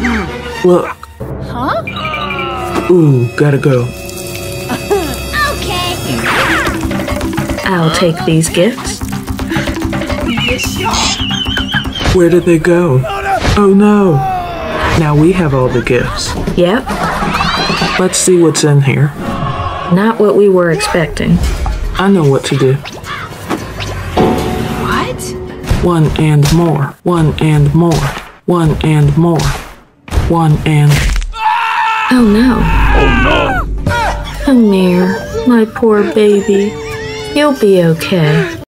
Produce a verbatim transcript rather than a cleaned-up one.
Look. Huh? Ooh, gotta go. Okay. I'll take these gifts. Where did they go? Oh no. Now we have all the gifts. Yep. Let's see what's in here. Not what we were expecting. I know what to do. What? One and more. One and more. One and more. One and... Oh no. Oh no! Come here, my poor baby. You'll be okay.